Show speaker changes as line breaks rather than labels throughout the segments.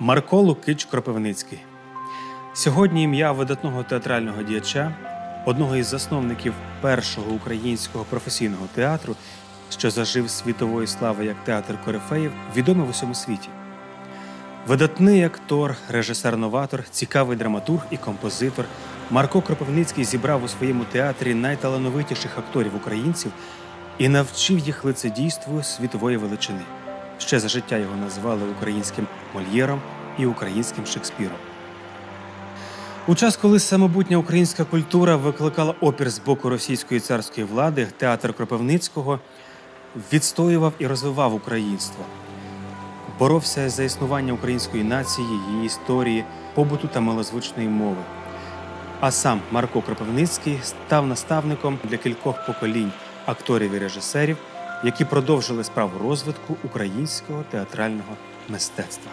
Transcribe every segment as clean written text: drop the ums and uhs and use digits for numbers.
Марко Лукич Кропивницький. Сьогодні ім'я видатного театрального діяча, одного із засновників першого українського професійного театру, що зажив світової слави як театр корифеїв, відомий в усьому світі. Видатний актор, режисер-новатор, цікавий драматург і композитор, Марко Кропивницький зібрав у своєму театрі найталановитіших акторів-українців і навчив їх лицедійству світової величини. Ще за життя його назвали українським Мольєром і українським Шекспіром. У час, коли самобутня українська культура викликала опір з боку російської царської влади, театр Кропивницького відстоював і розвивав українство. Боровся за існування української нації, її історії, побуту та милозвучної мови. А сам Марко Кропивницький став наставником для кількох поколінь акторів і режисерів, які продовжили справу розвитку українського театрального мистецтва.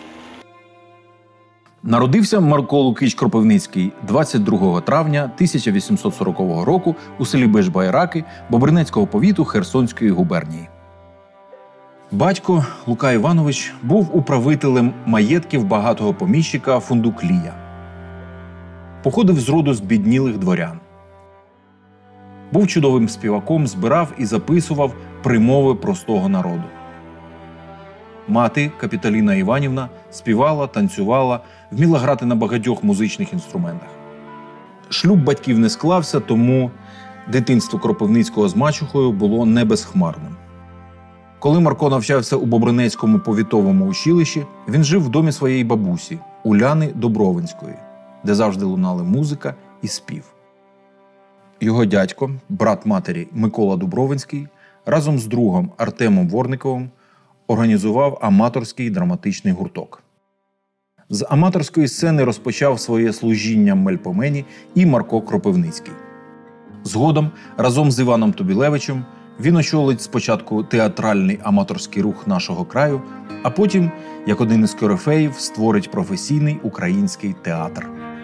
Народився Марко Лукич Кропивницький 22 травня 1840 року у селі Бешбайраки Бобринецького повіту Херсонської губернії. Батько Лука Іванович був управителем маєтків багатого поміщика Фундуклія. Походив з роду збіднілих дворян. Був чудовим співаком, збирав і записував промови простого народу. Мати, Капіталіна Іванівна, співала, танцювала, вміла грати на багатьох музичних інструментах. Шлюб батьків не склався, тому дитинство Кропивницького з мачухою було не безхмарним. Коли Марко навчався у Бобринецькому повітовому училищі, він жив в домі своєї бабусі, Уляни Добровинської, де завжди лунали музика і спів. Його дядько, брат матері Микола Дубровинський, разом з другом Артемом Ворниковим організував аматорський драматичний гурток. З аматорської сцени розпочав своє служіння Мельпомені і Марко Кропивницький. Згодом, разом з Іваном Тобілевичем, він очолить спочатку театральний аматорський рух нашого краю, а потім, як один із корифеїв, створить професійний український театр.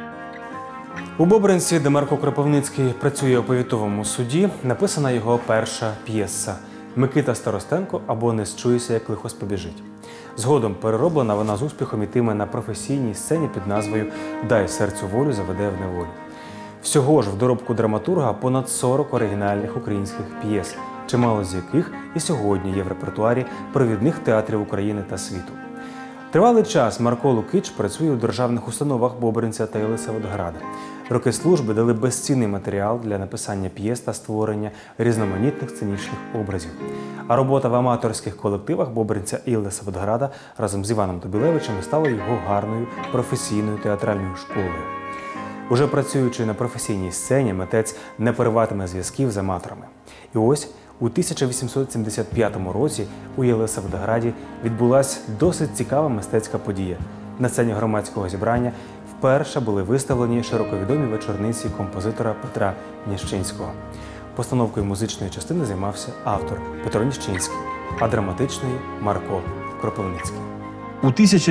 У Бобринці, де Марко Кропивницький працює у повітовому суді, написана його перша п'єса «Микита Старостенко» або «Не счуйся, як лихо спобіжить». Згодом перероблена вона з успіхом ітиме на професійній сцені під назвою «Дай серцю волю, заведе в неволю». Всього ж в доробку драматурга понад 40 оригінальних українських п'єс, чимало з яких і сьогодні є в репертуарі провідних театрів України та світу. Тривалий час Марко Лукич працює у державних установах Бобринця та Єлисаветграда. Роки служби дали безцінний матеріал для написання п'єс та створення різноманітних сценічних образів. А робота в аматорських колективах Бобринця і Єлисаветграда разом з Іваном Тобілевичем стала його гарною професійною театральною школою. Уже працюючи на професійній сцені, митець не перерватиме зв'язків з аматорами. І ось у 1875 році у Єлисаветграді відбулася досить цікава мистецька подія. На сцені громадського зібрання вперше були виставлені широковідомі вечорниці композитора Петра Ніщинського. Постановкою музичної частини займався автор Петро Ніщинський, а драматичної – Марко Кропивницький.
У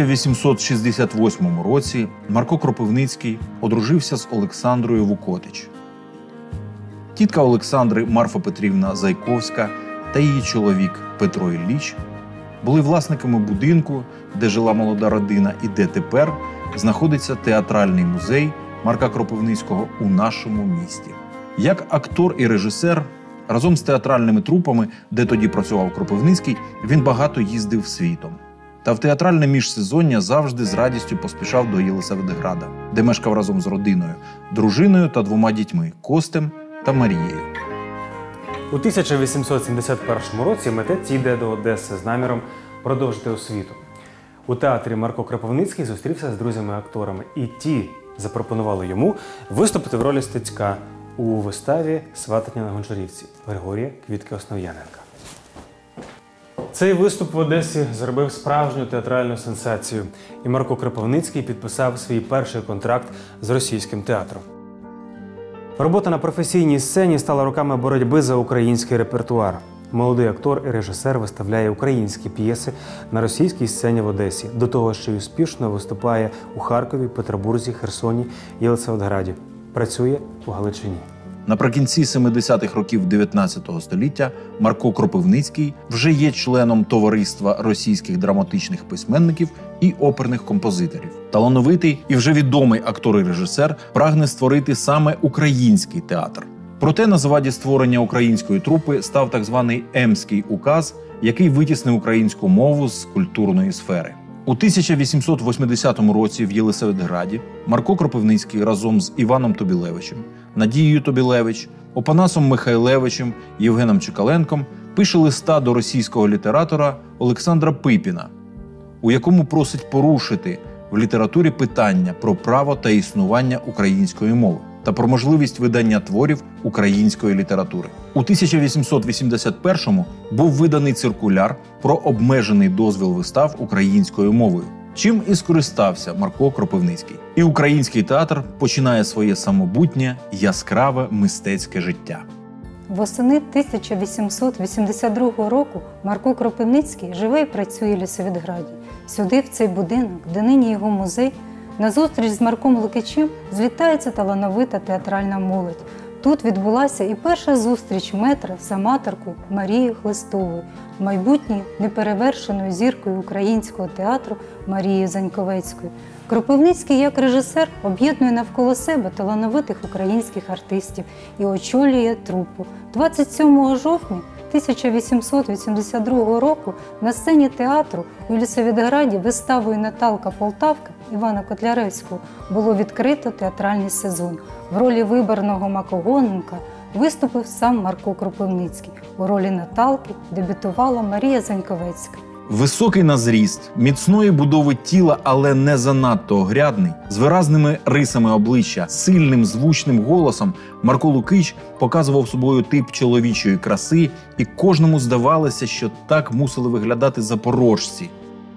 1868 році Марко Кропивницький одружився з Олександрою Вукотич. Тітка Олександри Марфа Петрівна Зайковська та її чоловік Петро Ілліч були власниками будинку, де жила молода родина і де тепер знаходиться театральний музей Марка Кропивницького у нашому місті. Як актор і режисер, разом з театральними трупами, де тоді працював Кропивницький, він багато їздив світом. Та в театральне міжсезоння завжди з радістю поспішав до Єлисаветграда, де мешкав разом з родиною, дружиною та 2 дітьми – Костем та Марією.
У 1871 році митець їде до Одеси з наміром продовжити освіту. У театрі Марко Кропивницький зустрівся з друзями-акторами, і ті запропонували йому виступити в ролі Стецька у виставі «Сватання на Гончарівці» Григорія Квітки-Основ'яненка. Цей виступ в Одесі зробив справжню театральну сенсацію, і Марко Кропивницький підписав свій перший контракт з російським театром. Робота на професійній сцені стала роками боротьби за український репертуар. Молодий актор і режисер виставляє українські п'єси на російській сцені в Одесі, до того, що й успішно виступає у Харкові, Петербурзі, Херсоні, Єлисаветграді. Працює у Галичині.
Наприкінці 70-х років 19 століття Марко Кропивницький вже є членом Товариства російських драматичних письменників і оперних композиторів. Талановитий і вже відомий актор і режисер прагне створити саме український театр. Проте на заваді створення української трупи став так званий Емський указ, який витіснив українську мову з культурної сфери. У 1880 році в Єлисаветграді Марко Кропивницький разом з Іваном Тобілевичем, Надією Тобілевич, Опанасом Михайлевичем, Євгеном Чекаленком пише листа до російського літератора Олександра Пипіна, у якому просить порушити в літературі питання про право та існування української мови та про можливість видання творів української літератури. У 1881-му був виданий циркуляр про обмежений дозвіл вистав українською мовою, чим і скористався Марко Кропивницький. І український театр починає своє самобутнє, яскраве мистецьке життя.
Восени 1882 року Марко Кропивницький живе і працює в Єлисаветграді. Сюди, в цей будинок, де нині його музей, на зустріч з Марком Лукичем злітається талановита театральна молодь. Тут відбулася і перша зустріч метра з аматоркою Марією Хлистовою, майбутньою неперевершеною зіркою українського театру Марією Заньковецькою. Кропивницький як режисер об'єднує навколо себе талановитих українських артистів і очолює трупу. 27 жовтня 1882 року на сцені театру у Єлисаветграді виставою «Наталка Полтавка» Івана Котляревського було відкрито театральний сезон. В ролі виборного Макогоненка виступив сам Марко Кропивницький. У ролі Наталки дебютувала Марія Заньковецька.
Високий на зріст, міцної будови тіла, але не занадто огрядний, з виразними рисами обличчя, сильним звучним голосом, Марко Лукич показував собою тип чоловічої краси, і кожному здавалося, що так мусили виглядати запорожці.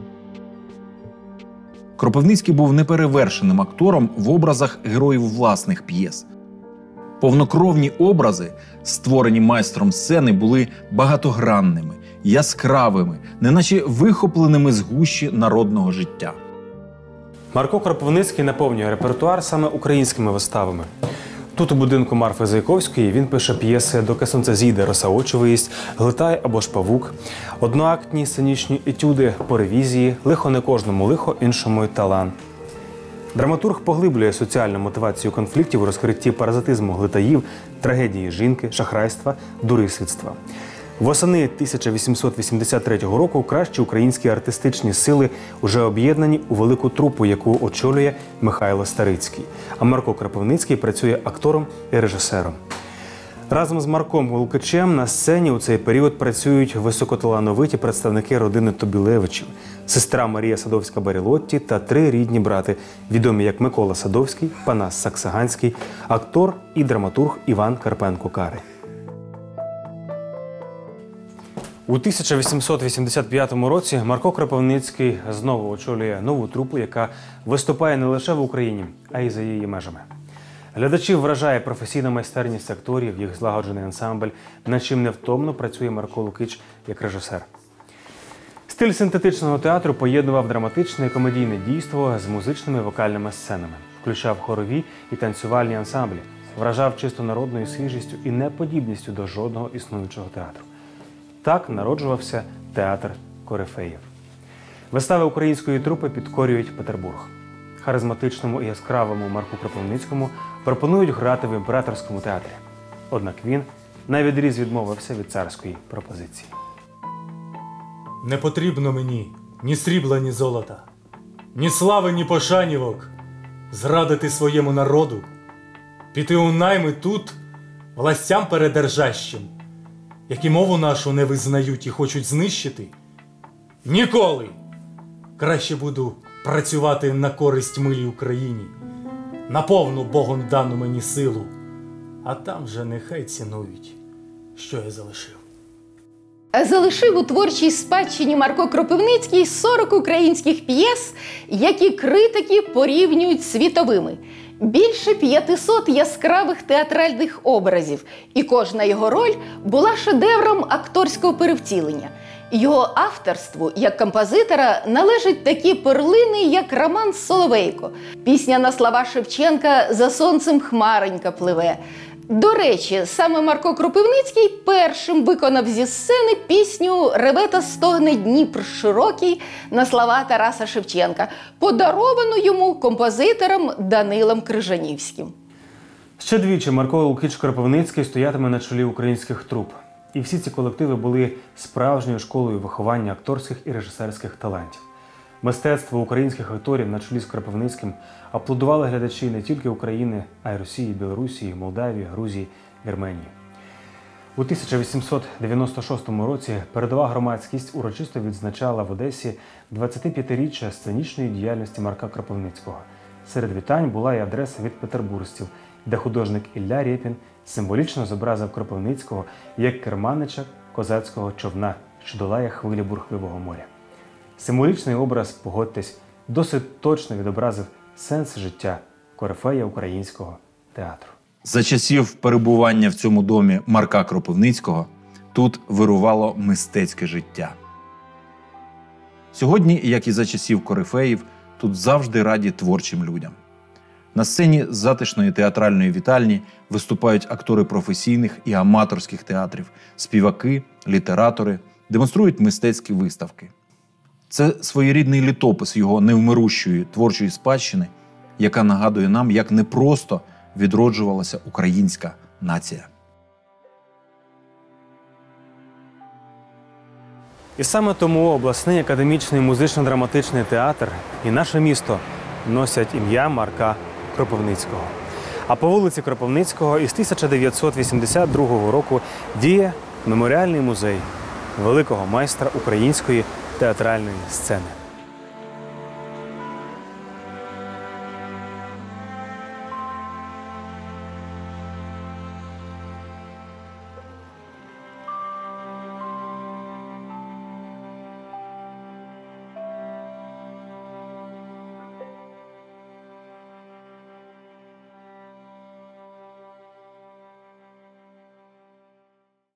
Кропивницький був неперевершеним актором в образах героїв власних п'єс. Повнокровні образи, створені майстром сцени, були багатогранними, яскравими, неначе вихопленими з гущі народного життя.
Марко Кропивницький наповнює репертуар саме українськими виставами. Тут у будинку Марфи Зайковської він пише п'єси «Доки сонце зійде, роса очі виїсть», «Глитай або ж павук», одноактні сценічні етюди по ревізії, «Лихо не кожному лихо, іншому й талан». Драматург поглиблює соціальну мотивацію конфліктів у розкритті паразитизму глитаїв, трагедії жінки, шахрайства, дурисвітства. Восени 1883 року кращі українські артистичні сили уже об'єднані у велику трупу, яку очолює Михайло Старицький. А Марко Кропивницький працює актором і режисером. Разом з Марком Лукичем на сцені у цей період працюють високоталановиті представники родини Тобілевичів, сестра Марія Садовська-Барілотті та 3 рідні брати, відомі як Микола Садовський, Панас Саксаганський, актор і драматург Іван Карпенко-Карий. У 1885 році Марко Кропивницький знову очолює нову трупу, яка виступає не лише в Україні, а й за її межами. Глядачів вражає професійна майстерність акторів, їх злагоджений ансамбль, над чим невтомно працює Марко Лукич як режисер. Стиль синтетичного театру поєднував драматичне і комедійне дійство з музичними вокальними сценами, включав хорові і танцювальні ансамблі, вражав чисто народною свіжістю і неподібністю до жодного існуючого театру. Так народжувався театр корифеїв. Вистави української трупи підкорюють Петербург. Харизматичному і яскравому Марку Кропивницькому пропонують грати в імператорському театрі. Однак він навідріз відмовився від царської пропозиції.
Не потрібно мені ні срібла, ні золота, ні слави, ні пошанівок, зрадити своєму народу, піти у найми тут властям передержащим, які мову нашу не визнають і хочуть знищити. Ніколи! Краще буду працювати на користь милій Україні, на повну Богом дану мені силу, а там вже нехай цінують, що я залишив.
Залишив у творчій спадщині Марко Кропивницький 40 українських п'єс, які критики порівнюють з світовими. Більше 500 яскравих театральних образів, і кожна його роль була шедевром акторського перевтілення. Його авторству, як композитора, належать такі перлини, як романс «Соловейко», пісня на слова Шевченка «За сонцем хмаренька пливе», До речі, саме Марко Кропивницький першим виконав зі сцени пісню «Реве та стогне Дніпр широкий» на слова Тараса Шевченка, подаровану йому композитором Данилом Крижанівським.
Ще двічі Марко Лукич Кропивницький стоятиме на чолі українських труп. І всі ці колективи були справжньою школою виховання акторських і режисерських талантів. Мистецтво українських акторів на чолі з Кропивницьким аплодували глядачі не тільки України, а й Росії, Білорусі, Молдавії, Грузії, Вірменії. У 1896 році передова громадськість урочисто відзначала в Одесі 25-річчя сценічної діяльності Марка Кропивницького. Серед вітань була і адреса від петербуржців, де художник Ілля Рєпін символічно зобразив Кропивницького як керманича козацького човна, що долає хвилі бурхливого моря. Символічний образ, погодьтесь, досить точно відобразив сенс життя корифея українського театру.
За часів перебування в цьому домі Марка Кропивницького тут вирувало мистецьке життя. Сьогодні, як і за часів корифеїв, тут завжди раді творчим людям. На сцені затишної театральної вітальні виступають актори професійних і аматорських театрів, співаки, літератори, демонструють мистецькі виставки. Це своєрідний літопис його невмирущої творчої спадщини, яка нагадує нам, як непросто відроджувалася українська нація.
І саме тому обласний академічний музично-драматичний театр і наше місто носять ім'я Марка Кропивницького. А по вулиці Кропивницького із 1982 року діє меморіальний музей великого майстра української театральної сцени.